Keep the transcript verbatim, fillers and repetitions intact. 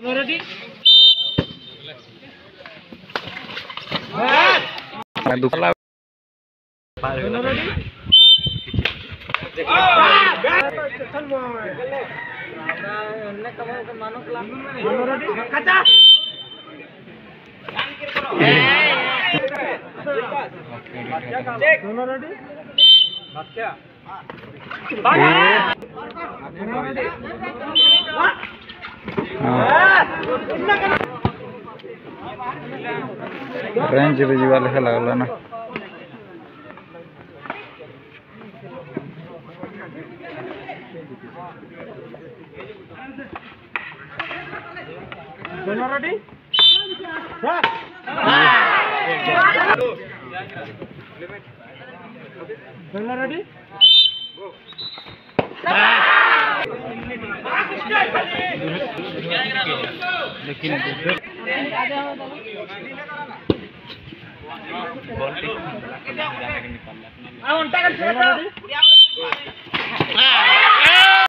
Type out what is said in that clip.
ready दुखला range range वाले खेला गला ना दोनों रेडी दोनों रेडी लेकिन बॉल